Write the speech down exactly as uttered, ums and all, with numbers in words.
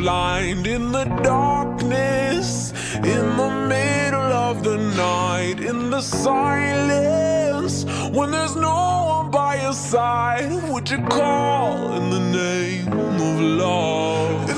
blind in the darkness, in the middle of the night, in the silence, when there's no one by your side, would you call in the name of love?